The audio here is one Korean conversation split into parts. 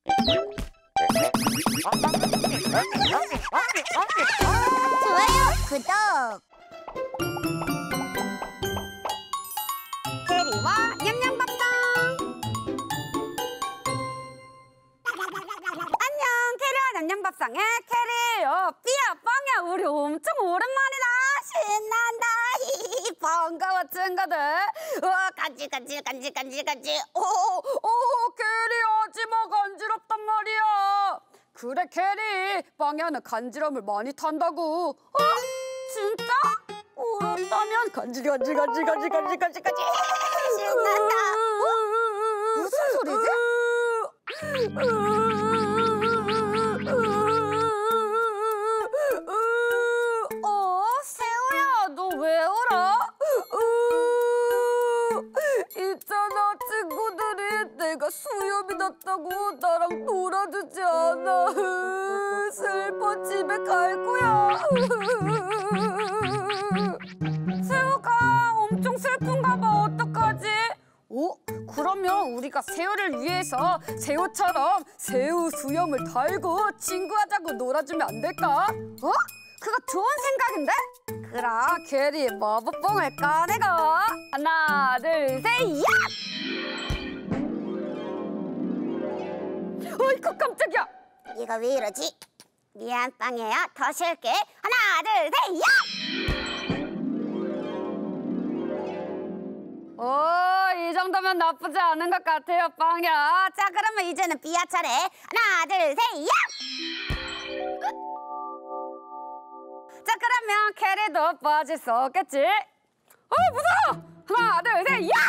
좋아요, 구독. 캐리와 냠냠밥상. 안녕, 캐리와 냠냠밥상의 캐리예요. 삐야, 빵야, 우리 엄청 오랜만이다. 신난다. 반가워, 친구들. 간질. 캐리, 하지마, 간지럽단 말이야. 그래, 캐리. 빵야는 간지럼을 많이 탄다고. 진짜? 그렇다면 간질. 신난다. 무슨 소리지? 세호야, 너 왜 울어? 있잖아, 친구들이 내가 수염이 났다고 나랑 놀아주지 않아. 슬퍼, 집에 갈 거야. 세호가 엄청 슬픈가 봐. 어떡하지? 그러면 우리가 세호를 위해서 세호처럼 새우 수염을 달고 친구하자고 놀아주면 안 될까? 그거 좋은 생각인데? 그럼 캐리 마법봉을 꺼내고 하나, 둘, 셋, 야! 어이구, 깜짝이야! 이거 왜 이러지? 미안, 빵이야. 더 쉴게. 하나, 둘, 셋, 야! 이 정도면 나쁘지 않은 것 같아요, 빵야. 자, 그러면 이제는 삐야 차례. 하나, 둘, 셋, 야! 자, 그러면 캐리도 빠질 수 없겠지? 무서워! 하나, 둘, 셋, 야!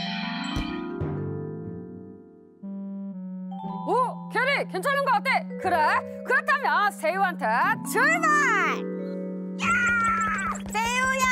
캐리, 괜찮은 거 어때? 그래? 그렇다면 새우한테 출발! 야! 새우야!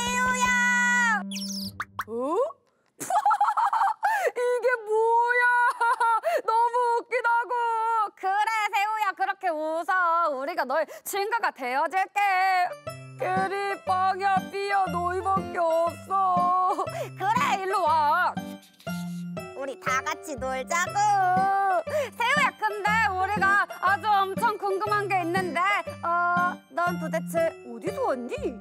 이게 뭐야? 너무 웃기다고. 그래, 새우야, 그렇게 웃어. 우리가 너의 친구가 되어줄게. 캐리, 빵야, 삐야, 너희밖에 없어. 그래, 일로 와. 우리 다 같이 놀자고. 새우야, 근데 우리가 아주 엄청 궁금한 게 있는데 넌 도대체 어디서 왔니?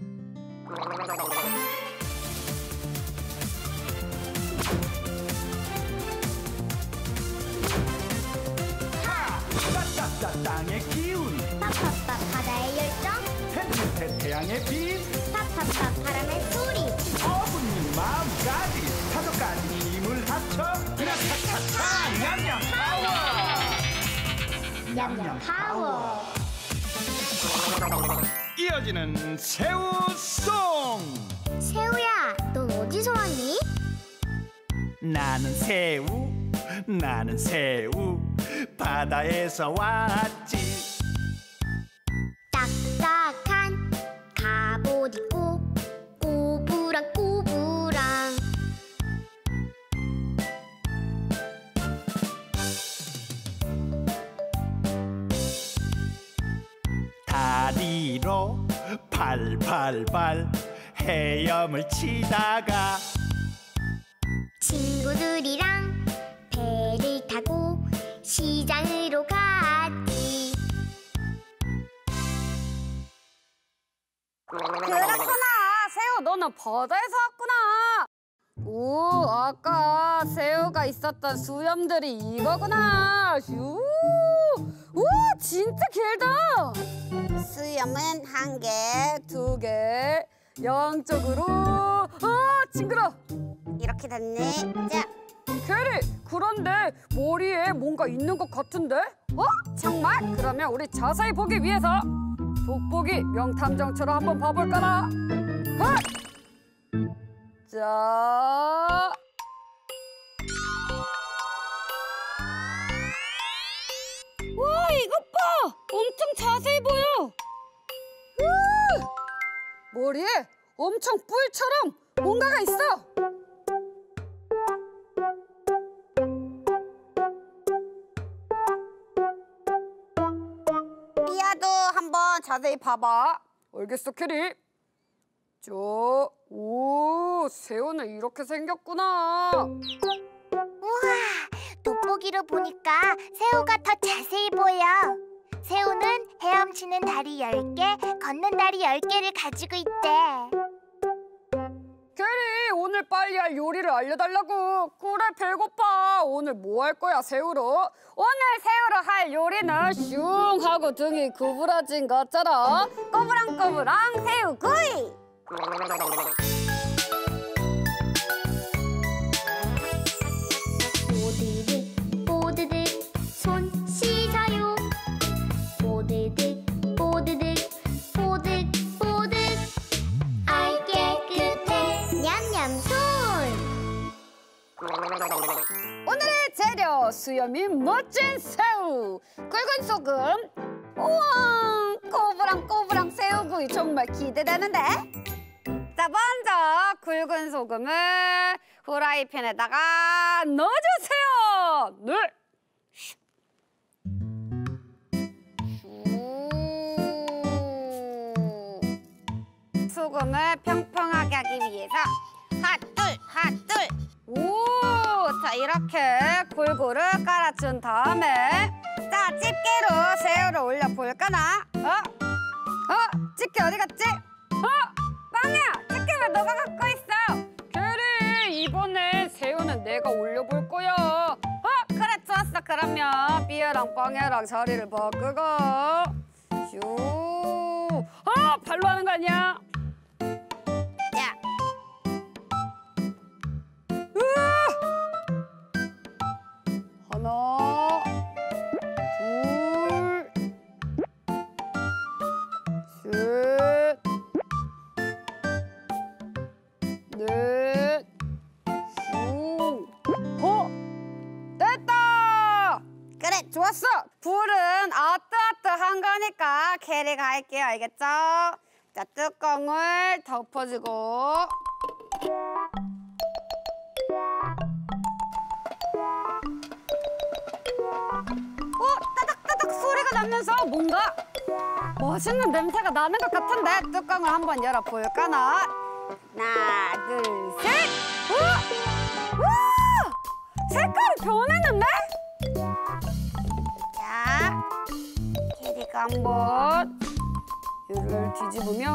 땅의 기운, 팝팝팝 바다의 열정, 햇빛의 태양의 빛, 팝팝팝 바람의 소리, 어부님 마음까지 다섯 가지 힘을 합쳐 차차차 냠냠 파워. 냠냠 파워. 이어지는 새우송. 새우야, 넌 어디서 왔니? 나는 새우 바다에서 왔지. 딱딱한 갑옷 입고 꼬부랑 다리로 발발발 헤엄을 치다가 친구들이랑 배를 타고 시장으로 갔지. 그렇구나. 새우, 너는 바다에서 왔구나. 아까 새우가 있었던 수염들이 이거구나. 진짜 길다. 수염은 1개, 2개, 양쪽으로. 징그러. 이렇게 됐네. 자, 캐리, 그런데 머리에 뭔가 있는 것 같은데? 정말? 그러면 우리 자세히 보기 위해서 돋보기 명탐정처럼 한번 봐볼까나? 자, 이것 봐! 엄청 자세히 보여! 머리에 엄청 뿔처럼 뭔가가 있어! 삐아도 한번 자세히 봐봐. 알겠어, 캐리. 새우는 이렇게 생겼구나. 우와, 돋보기 보기로 보니까 새우가 더 자세히 보여. 새우는 헤엄치는 다리 10개, 걷는 다리 10개를 가지고 있대. 게리, 오늘 빨리 할 요리를 알려달라고. 그래, 배고파. 오늘 뭐 할 거야, 새우로? 오늘 새우로 할 요리는 슝 하고 등이 구부러진 것처럼 꼬부랑꼬부랑 새우구이. 뽀드득 뽀드득 손 씻어요. 뽀드득 뽀드득 뽀득 뽀득 아이 깨끗해 냠냠손. 오늘의 재료, 수염이 멋진 새우, 굵은 소금. 우와, 꼬부랑꼬부랑 새우구이 정말 기대되는데? 자, 먼저 굵은 소금을 후라이팬에다가 넣어주세요. 네. 소금을 평평하게 하기 위해서 핫둘. 오, 자, 이렇게 골고루 깔아준 다음에 자, 집게로 새우를 올려볼까나? 집게 어디 갔지? 빵야! 집게 왜 너가 갖고 있어? 그래, 이번에 새우는 내가 올려볼 거야. 그래, 좋았어. 그러면 삐에랑 빵야랑 자리를 바꾸고 슈. 발로 하는 거 아니야? 자. 하나, 둘, 셋, 넷, 됐다! 그래, 좋았어! 불은 아뜨아뜨한 거니까 캐리가 할게요, 알겠죠? 자, 뚜껑을 덮어주고 따닥따닥 소리가 나면서 뭔가 멋있는 냄새가 나는 것 같은데 뚜껑을 한번 열어볼까나? 하나, 둘, 셋! 우와! 색깔이 변했는데? 자, 캐리가 한번 이를 뒤집으면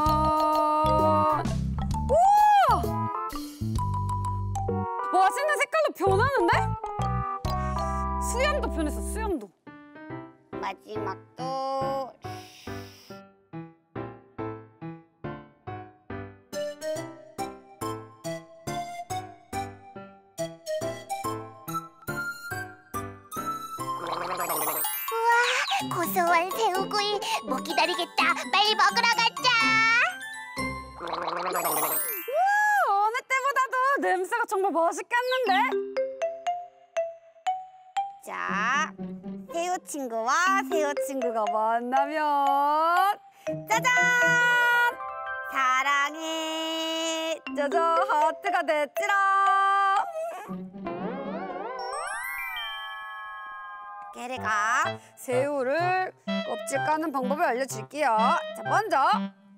우와! 멋있는 색깔로 변하는데? 수염도 변했어, 수염도. 마지막도. 우와, 고소한 새우구이. 못 기다리겠다. 빨리 먹으러 가자. 우와, 어느 때보다도 냄새가 정말 맛있겠는데? 자, 새우 친구와 새우 친구가 만나면 짜잔! 사랑해! 짜잔, 하트가 됐지롱! 게리가 새우를 껍질 까는 방법을 알려줄게요. 자, 먼저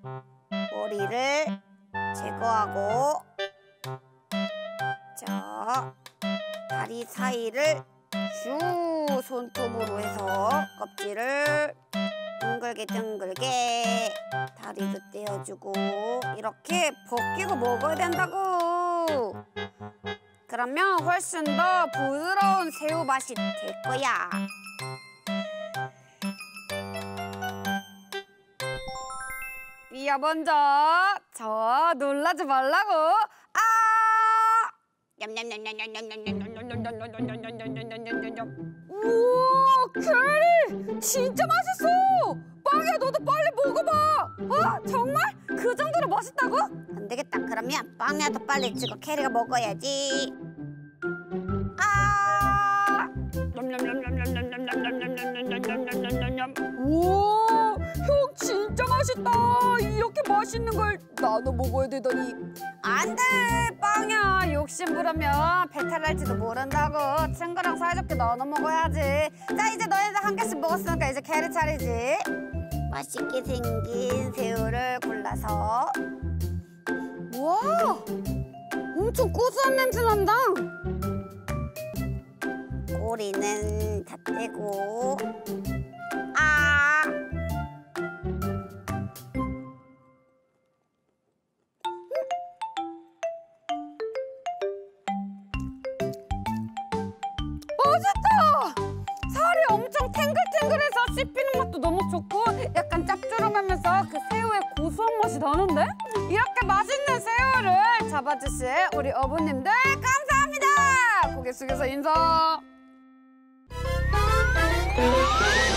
머리를 제거하고 자, 다리 사이를 슈 손톱으로 해서 껍질을 둥글게 다리도 떼어주고 이렇게 벗기고 먹어야 된다고. 그러면 훨씬 더 부드러운 새우 맛이 될 거야. 삐야 먼저. 저 놀라지 말라고. 우와, 캐리! 진짜 맛있어! 빵야, 너도 빨리 먹어봐! 정말? 그 정도로 맛있다고? 안 되겠다. 그러면 빵야도 빨리 찍어 캐리가 먹어야지. 우와, 형 진짜 맛있다. 이렇게 맛있는 걸 나눠 먹어야 되다니. 안 돼, 빵야. 욕심 부리면 배탈 날지도 모른다고. 친구랑 사이좋게 나눠 먹어야지. 자, 이제 너희들 한 개씩 먹었으니까 이제 캐리 차리지. 맛있게 생긴 새우를 골라서. 우와, 엄청 고소한 냄새 난다. 꼬리는 다 떼고. 아. 맛있다! 살이 엄청 탱글탱글해서 씹히는 맛도 너무 좋고 약간 짭조름하면서 그 새우의 고소한 맛이 나는데? 이렇게 맛있는 새우를 잡아주실 우리 어부님들 감사합니다! 고개 숙여서 인사!